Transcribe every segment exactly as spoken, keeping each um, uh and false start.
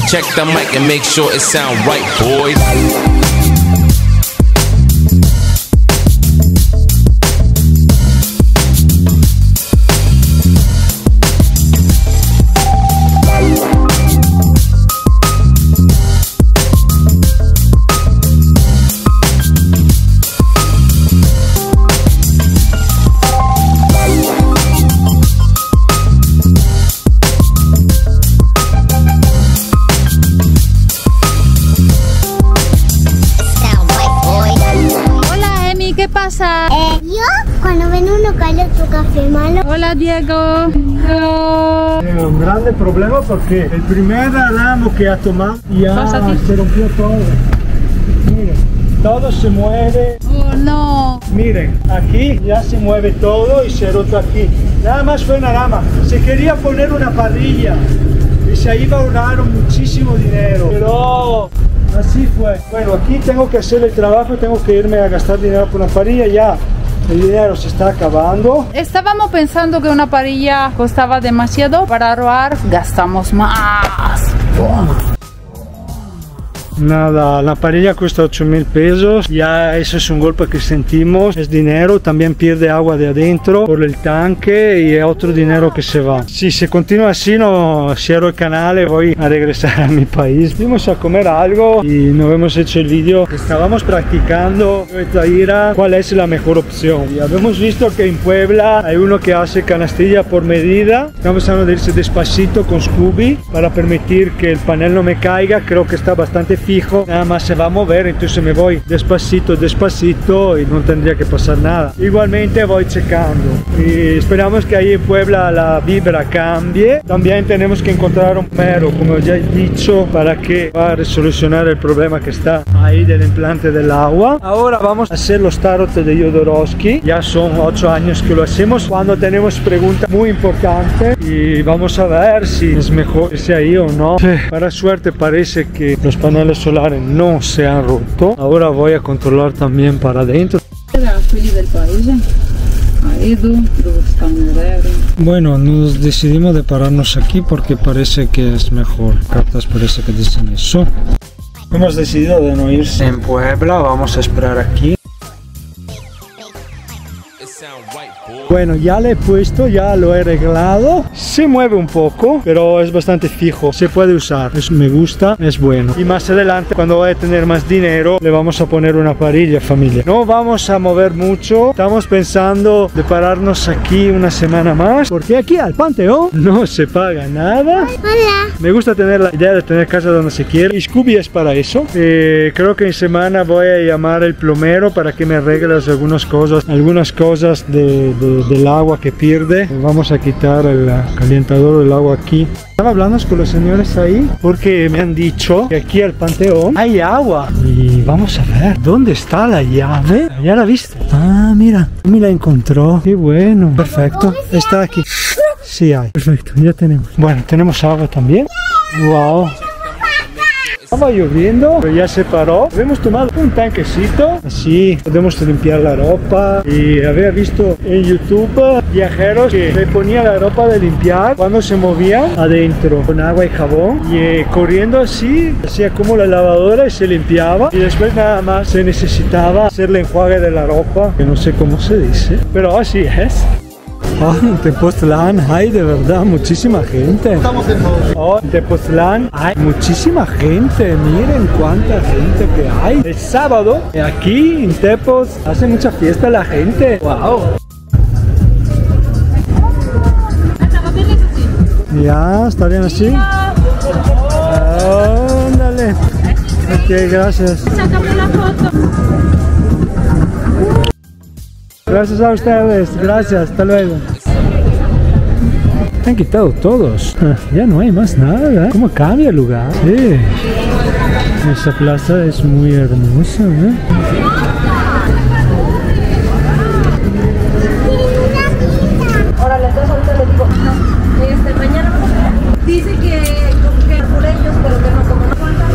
Check the mic and make sure it sound right, boys. Eh, yo, cuando ven uno cae otro café malo. Hola, Diego. Es un grande problema porque el primer ramo que ha tomado ya se rompió todo. Miren, todo se mueve. Oh, no. Miren, aquí ya se mueve todo y se roto aquí. Nada más fue una rama. Se quería poner una parrilla y se iba a ahorrar muchísimo dinero. Pero así fue. Bueno, aquí tengo que hacer el trabajo, tengo que irme a gastar dinero por una parrilla ya. El dinero se está acabando. Estábamos pensando que una parrilla costaba demasiado. Para ahorrar, gastamos más. Oh. Nada, la parrilla cuesta ocho mil pesos, ya eso es un golpe que sentimos, es dinero, también pierde agua de adentro por el tanque y es otro dinero que se va. Si se continúa así, no cierro el canal y voy a regresar a mi país. Fuimos a comer algo y nos hemos hecho el vídeo. Estábamos practicando cuál es la mejor opción y habíamos visto que en Puebla hay uno que hace canastilla por medida. Estamos tratando de irse despacito con Scooby para permitir que el panel no me caiga, creo que está bastante fijo, nada más se va a mover, entonces me voy despacito, despacito y no tendría que pasar nada. Igualmente voy checando y esperamos que ahí en Puebla la vibra cambie. También tenemos que encontrar un plomero, como ya he dicho, para que va a resolucionar el problema que está ahí del implante del agua. Ahora vamos a hacer los tarot de Jodorowsky, ya son ocho años que lo hacemos, cuando tenemos preguntas muy importantes y vamos a ver si es mejor irse ahí o no. Sí. Para suerte parece que los paneles solares no se han roto. Ahora voy a controlar también para adentro. Bueno, nos decidimos de pararnos aquí porque parece que es mejor. Cartas parece que dicen eso. Hemos decidido de no irse en Puebla, vamos a esperar aquí. Bueno, ya le he puesto, ya lo he arreglado. Se mueve un poco, pero es bastante fijo. Se puede usar, es, me gusta, es bueno. Y más adelante, cuando vaya a tener más dinero, le vamos a poner una parrilla, familia. No vamos a mover mucho. Estamos pensando de pararnos aquí una semana más, porque aquí al Panteón no se paga nada. Hola. Me gusta tener la idea de tener casa donde se quiere. Y Scooby es para eso. Eh, creo que en semana voy a llamar al plomero para que me arregle algunas cosas, algunas cosas de, de del agua que pierde. Vamos a quitar el calentador del agua aquí. Estaba hablando con los señores ahí porque me han dicho que aquí al Panteón hay agua y vamos a ver dónde está la llave. ¿Ya la viste? Ah, mira, me la encontró. Qué bueno. Perfecto, está aquí. Sí hay. Perfecto, ya tenemos. Bueno, tenemos agua también. Wow. Estaba lloviendo, pero ya se paró. Hemos tomado un tanquecito, así podemos limpiar la ropa. Y había visto en YouTube viajeros que le ponían la ropa de limpiar cuando se movían adentro con agua y jabón. Y eh, corriendo así, hacía como la lavadora y se limpiaba. Y después nada más se necesitaba hacer el enjuague de la ropa, que no sé cómo se dice, pero así es. Oh, en Tepoztlán hay de verdad muchísima gente. Oh, en Tepoztlán hay muchísima gente. Miren cuánta gente que hay. El sábado, aquí en Tepoz, hace mucha fiesta la gente. Wow. Ya, ¿está bien así? Ándale. Ok, gracias. Sácame una foto. Gracias a ustedes, gracias, hasta luego. Han quitado todos, ya no hay más nada. ¿Cómo cambia el lugar? Sí. Esa plaza es muy hermosa, ¿eh? Órale, entonces ahorita le digo, no, este, mañana vamos a ver. Dice que, que por ellos, pero que no como no cuántas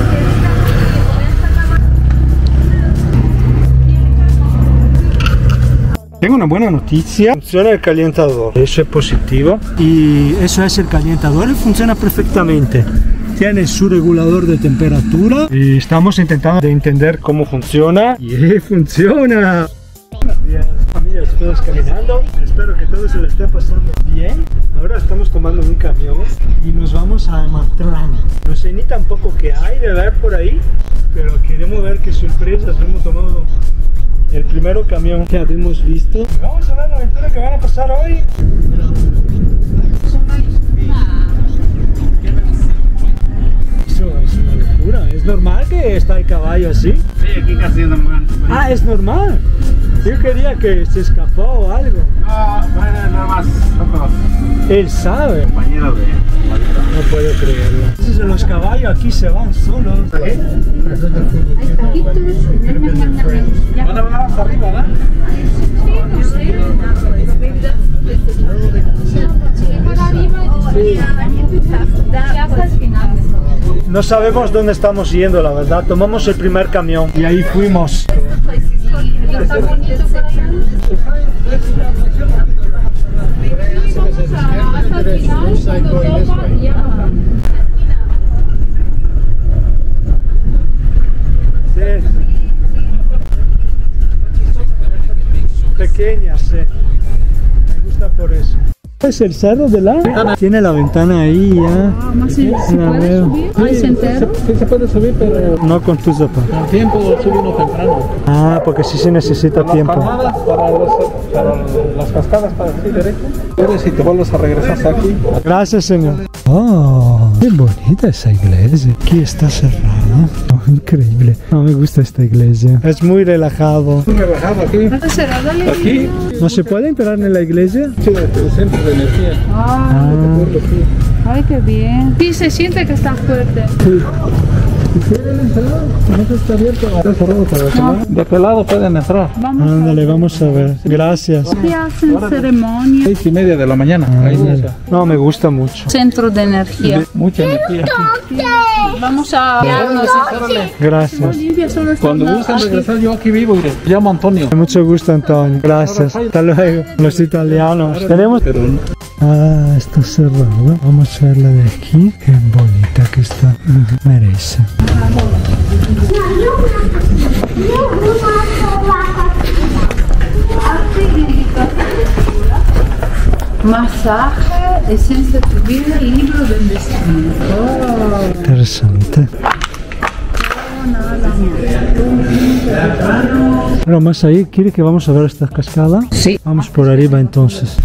Tengo una buena noticia, funciona el calentador, eso es positivo y eso es el calentador y funciona perfectamente. tiene su regulador de temperatura y estamos intentando de entender cómo funciona. Y funciona. Buenos días, familia, todos caminando. Espero que todos se lo estén pasando bien. Ahora estamos tomando un camión y nos vamos a Matrán. No sé ni tampoco qué hay de ver por ahí, pero queremos ver qué sorpresas. Hemos tomado el primer camión que habíamos visto. Vamos a ver la aventura que van a pasar hoy. Eso es una locura. ¿Es normal que está el caballo así? Sí, aquí casi es normal. Ah, es normal. Yo quería que se escapó o algo. No, bueno, nada más. Nosotros, Él sabe. compañeros de No puedo creerlo. Entonces los caballos aquí se van solos. Van a hablar hasta arriba, ¿verdad? No sabemos dónde estamos yendo, la verdad. Tomamos el primer camión y ahí fuimos. Sí. Pequeñas, sí. Me gusta por eso. Es el cerro de la... Tiene la ventana ahí ya. Ah, más si se La puede veo. subir. ¿Hay entero? Sí se puede subir, pero No con tus zapatos. con tiempo sube uno temprano. Ah, porque sí se necesita Las tiempo. cañadas para, los, para las cascadas para así derecho. Puedes y te vuelves a regresar hasta aquí. Gracias, señor. Oh, qué bonita esa iglesia. Aquí está cerrada. Oh, increíble. No me gusta esta iglesia. Es muy relajado. Muy relajado aquí. ¿Está cerrada la Aquí, ¿No se puede entrar en la iglesia? sí, el centro de energía. Ah, ay, qué bien. Sí, se siente que está fuerte. No está abierto. Está cerrado para acá. De aquel lado pueden entrar. Vamos Ándale, vamos a ver. Gracias. a... Aquí hacen ceremonia. Seis y media de la mañana. Ahí inicia. No, me gusta mucho. Centro de energía. Mucha energía aquí. Vamos a... Gracias. Bolivia solo está Cuando gusten aquí. regresar, yo aquí vivo. Iré. Me llamo Antonio. Mucho gusto, Antonio. Gracias. Hasta luego. Los italianos. Tenemos... Pero Ah, está cerrado. Vamos a verla de aquí. Qué bonita que está. Merece. Masaje, esencia de tu vida, libro del destino. Oh. Interesante. Pero más ahí, ¿quiere que vamos a ver esta cascada? Sí. Vamos por arriba entonces.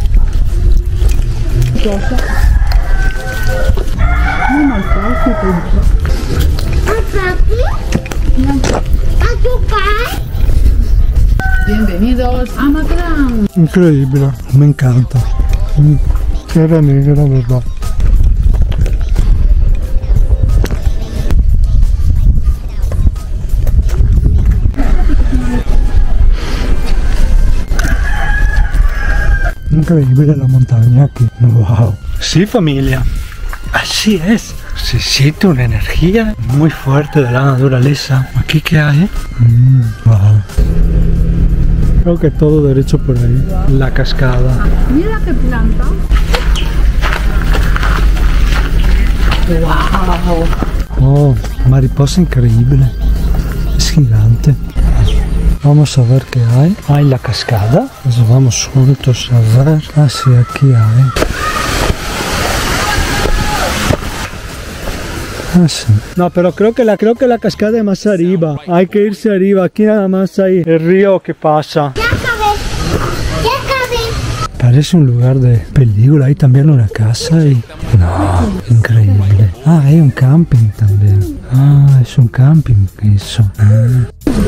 Bienvenidos a Matrán. Increíble, me encanta. Mm, Era negra, ¿verdad? Increíble la montaña aquí. Wow. Sí, familia. Así es. Se siente una energía muy fuerte de la naturaleza. ¿Aquí qué hay? Mm, wow. Creo que todo derecho por ahí. La cascada. Mira qué planta. Oh, mariposa increíble. Es gigante. Vamos a ver qué hay. Hay la cascada. Entonces vamos juntos a ver. Ah, sí, aquí hay. Ah, sí. No, pero creo que la creo que la cascada es más arriba. Hay que irse arriba. Aquí nada más hay el río que pasa. Ya acabé. Ya acabé. Parece un lugar de película. Hay también una casa y... No, increíble. Ah, hay un camping también. Ah, es un camping eso. Ah.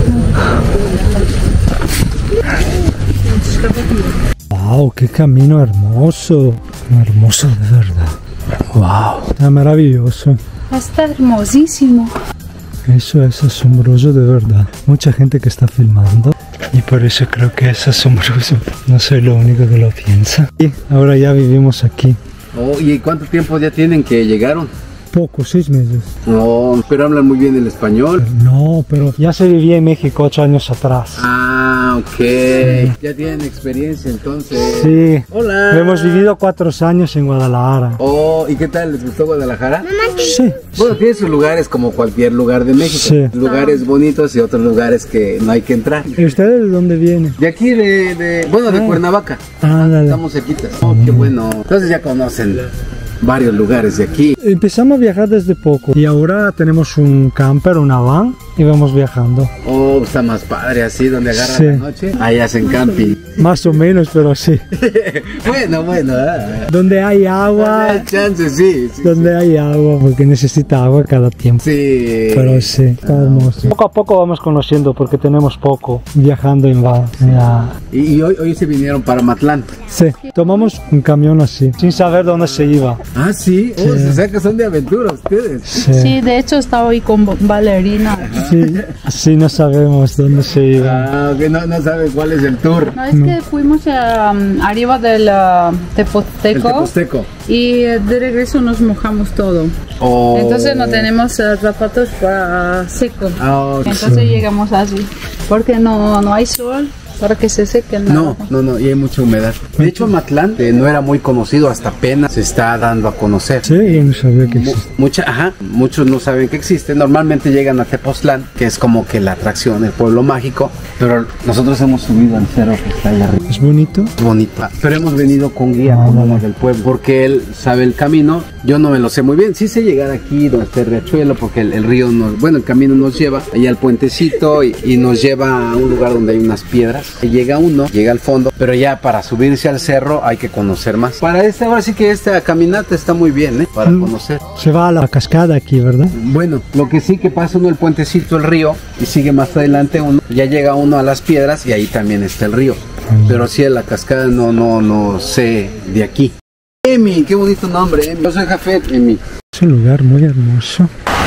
Wow, qué camino hermoso. Hermoso de verdad. Wow, está maravilloso. Está hermosísimo. Eso es asombroso de verdad. Mucha gente que está filmando y por eso creo que es asombroso. No soy lo único que lo piensa. Y ahora ya vivimos aquí. Oh, ¿y cuánto tiempo ya tienen que llegaron? Poco, seis meses. No, pero hablan muy bien el español. No, pero ya se vivía en México ocho años atrás. Ah, Ok, ya tienen experiencia entonces. Sí. Hola. Hemos vivido cuatro años en Guadalajara. Oh, ¿y qué tal? ¿Les gustó Guadalajara? Sí. Bueno, tiene sus lugares como cualquier lugar de México. Sí. Lugares bonitos y otros lugares que no hay que entrar. ¿Y ustedes de dónde vienen? De aquí, de, de bueno, de Ah. Cuernavaca. Ah, dale. Estamos cerquitas. Oh, qué bueno. Entonces ya conocen varios lugares de aquí. Empezamos a viajar desde poco y ahora tenemos un camper, una van y vamos viajando. Oh, está más padre así, donde agarran Sí. la noche. Ahí hacen camping. Más o menos, pero sí. Bueno, bueno. ah. Donde hay agua, Hay chance, sí. Sí, donde hay agua, porque necesita agua cada tiempo. sí. Pero sí, está hermoso. Poco a poco vamos conociendo porque tenemos poco viajando en van. Ya. Y, y hoy, hoy se vinieron para Matlán. Sí, tomamos un camión así, sin saber dónde se iba. Ah, sí. Oh, o sea que son de aventura ustedes. Sí, Sí, de hecho estaba hoy con Valerina. sí, sí, no sabemos dónde se iba. Ah, que no, no saben cuál es el tour. No, es que fuimos a, um, arriba del uh, El Teposteco Teposteco. y eh, de regreso nos mojamos todo. Oh. Entonces no tenemos eh, zapatos para seco. Ah, ok. Entonces llegamos así, porque no, no hay sol para que se sequen. No, no, no, y hay mucha humedad. De hecho, Matlán eh, no era muy conocido, hasta apenas se está dando a conocer. Sí, yo no sabía que Mu- existía. Mucha, ajá, muchos no saben que existe. Normalmente llegan a Tepoztlán, que es como que la atracción, el pueblo mágico. Pero nosotros hemos subido al cerro que está allá arriba. Es bonito. Es bonito. Pero hemos venido con guía, Ah, con vale. uno del pueblo, porque él sabe el camino. Yo no me lo sé muy bien. Sí sé llegar aquí donde está el riachuelo, porque el, el río nos, bueno, el camino nos lleva allá al puentecito y, y nos lleva a un lugar donde hay unas piedras. Y llega uno, llega al fondo, pero ya para subirse al cerro hay que conocer más. Para esta, ahora sí que esta caminata está muy bien, ¿eh? Para Mm. conocer. Se va a la cascada aquí, ¿verdad? Bueno, lo que sí que pasa uno el puentecito, el río, y sigue más adelante uno, ya llega uno a las piedras y ahí también está el río. Pero sí, la cascada no, no, no sé de aquí. Emi, qué bonito nombre, Emi. Yo soy Jafet, Emi. Es un lugar muy hermoso.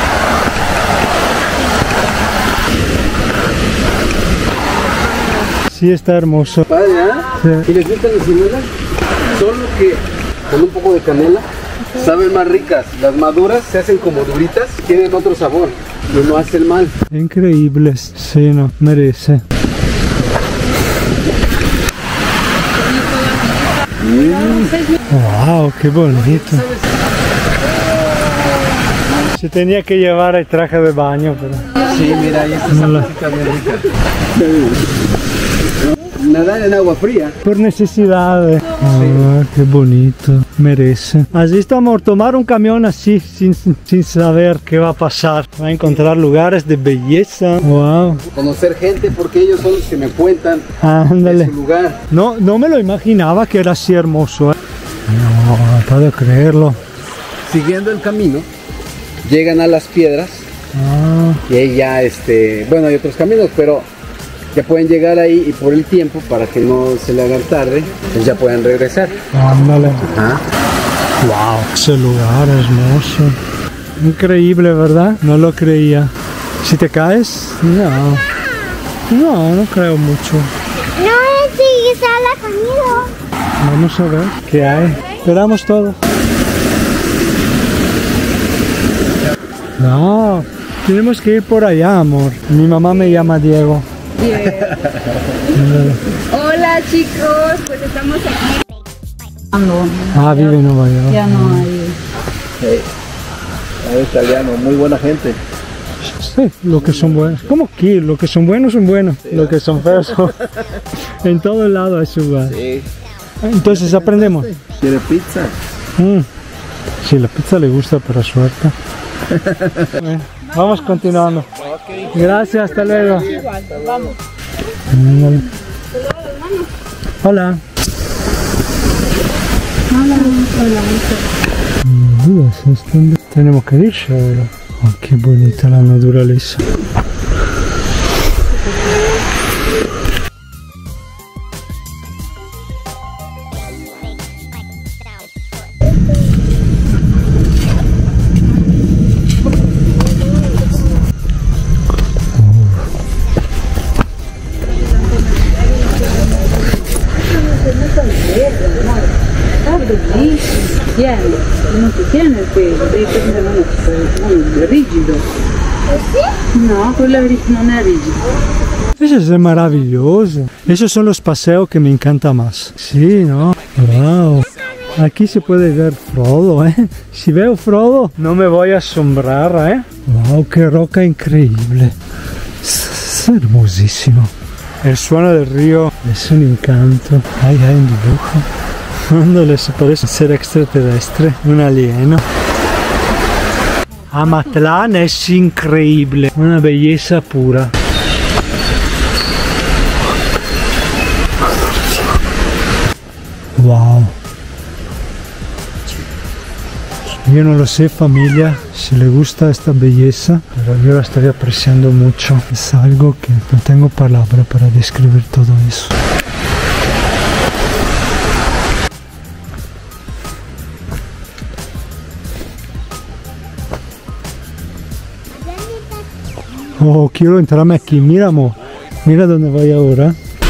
Sí, está hermoso. Padre, ¿ah? Sí. ¿Y les gustan las ciruelas? Solo que con un poco de canela saben más ricas. Las maduras se hacen como duritas, tienen otro sabor y no hacen mal. Increíbles. Sí, no, merece. Wow, qué bonito. Se tenía que llevar el traje de baño, pero Sí, mira, ahí está No esa la- cosita bien rica. Nadar en agua fría. por necesidad. de- Ah, qué bonito. Merece. Así estamos, tomar un camión así, sin, sin saber qué va a pasar. Va a encontrar lugares de belleza. Wow. Conocer gente porque ellos son los que me cuentan de Ándale. su lugar. No, no me lo imaginaba que era así hermoso. ¿eh? No, no puedo creerlo. Siguiendo el camino, llegan a las piedras Ah, y ahí ya, este, bueno, hay otros caminos, pero ya pueden llegar ahí y por el tiempo, para que no se le haga tarde, pues ya pueden regresar. ándale. Ah, Wow, ese lugar hermoso. Increíble, ¿verdad? No lo creía. Si te caes, no. No, no creo mucho. No, sí, está la conmigo. Vamos a ver qué hay. Esperamos todo. No, tenemos que ir por allá, amor. Mi mamá me llama Diego. Hola chicos, pues estamos aquí. Ah, vive en Nueva York. Ya no hay. Es italiano, muy buena gente. Sí, lo que son buenos. ¿Cómo que? Lo que son buenos son buenos. Lo que son feos son... En todo lado hay su lugar. Sí. Entonces aprendemos. ¿Quiere pizza? Mm. Sí, la pizza le gusta, pero suerte. Bueno, vamos continuando. Gracias, hasta luego. Mm. Hola. Mm, ¿es donde tenemos que ir ahora? Oh, qué bonita la naturaleza. Tiene, non ti tiene il pelo, devi prendere uno, uno rigido. No, quella non è rigida. Eso es maravilloso. Esos son los paseos que me encanta más. Sí, ¿no? Wow. Aquí se puede ver Frodo, ¿eh? Si veo Frodo, no me voy a asombrar, ¿eh? Wow, qué roca increíble. Es hermosísimo. El suelo del río es un encanto. Ahí hay un dibujo. Ándale, se parece ser extraterrestre, un alieno. Amatlán es increíble, una belleza pura. Wow. Yo no lo sé, familia, si le gusta esta belleza, pero yo la estoy apreciando mucho. Es algo que no tengo palabra para describir todo eso. Oh, quiero entrarme aquí. Mira, amor. Mira dónde voy ahora.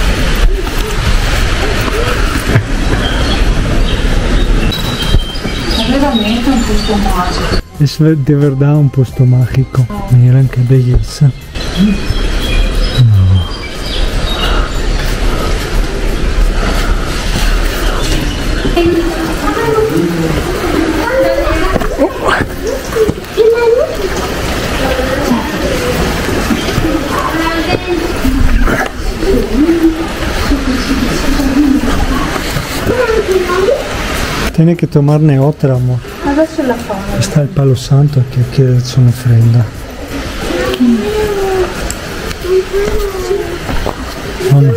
Es de verdad un puesto mágico. Miren qué belleza. No. Tiene que tomarne otra, amor. Adesso la fa. Está el palo santo que quiere su ofrenda. Vamos.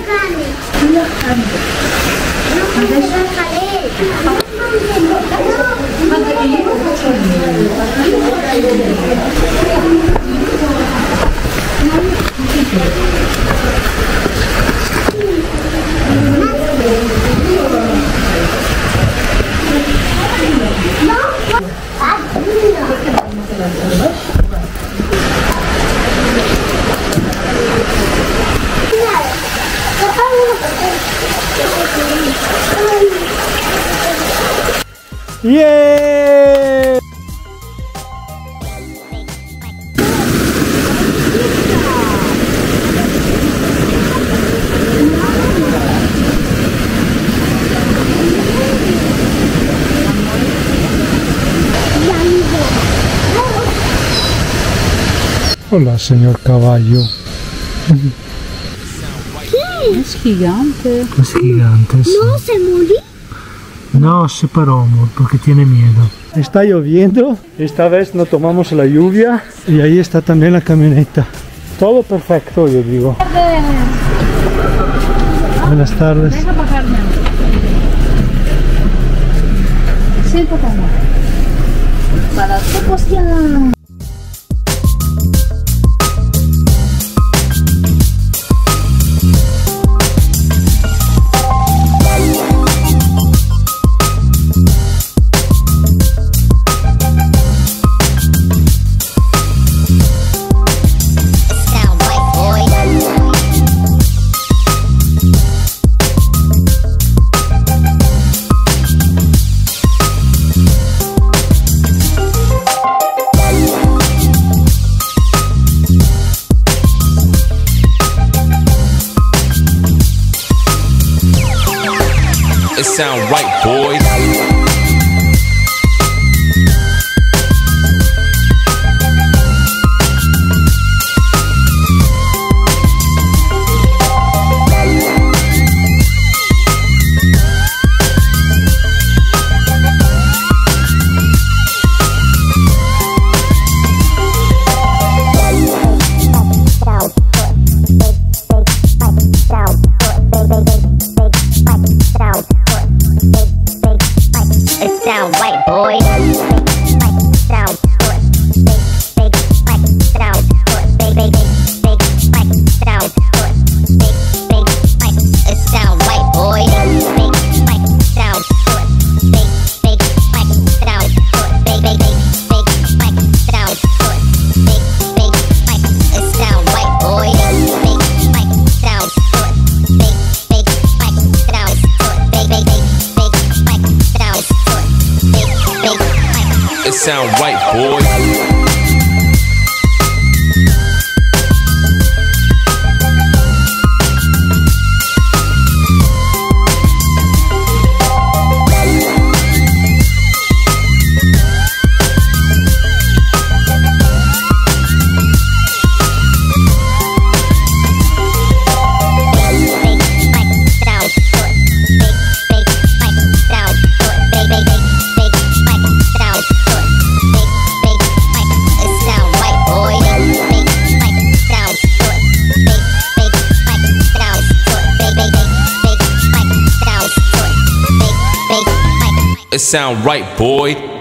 ¡Yeah! Hola, señor caballo. Es gigante. Es gigante, sí. No, se murió. No, se paró, amor, porque tiene miedo. Está lloviendo, esta vez no tomamos la lluvia y ahí está también la camioneta. Todo perfecto, yo digo. Buenas tardes. Deja bajarme. Siento como. Para tu cuestión. It sound right, boys. It sound right, boys. It sound right, boy.